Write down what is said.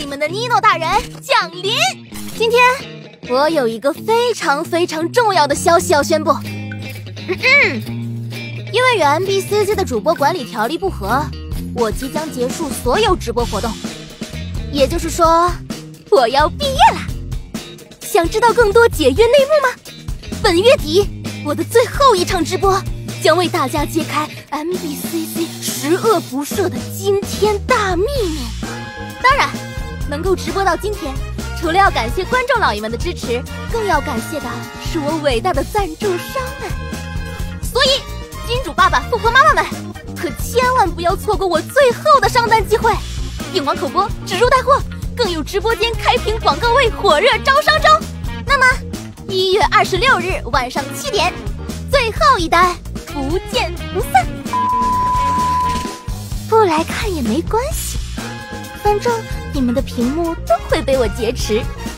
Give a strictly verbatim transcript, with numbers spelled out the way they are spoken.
你们的妮诺大人降临。今天我有一个非常非常重要的消息要宣布。嗯嗯，因为与 M B C C 的主播管理条例不合，我即将结束所有直播活动。也就是说，我要毕业了。想知道更多解约内幕吗？本月底，我的最后一场直播将为大家揭开 M B C C 十恶不赦的惊天大秘密。当然，能够直播到今天，除了要感谢观众老爷们的支持，更要感谢的是我伟大的赞助商们。所以，金主爸爸、富婆妈妈们，可千万不要错过我最后的上单机会！硬网口播，植入带货，更有直播间开屏广告位火热招商中。那么，一月二十六日晚上七点，最后一单，不见不散。不来看也没关系，反正你们的屏幕都会被我劫持。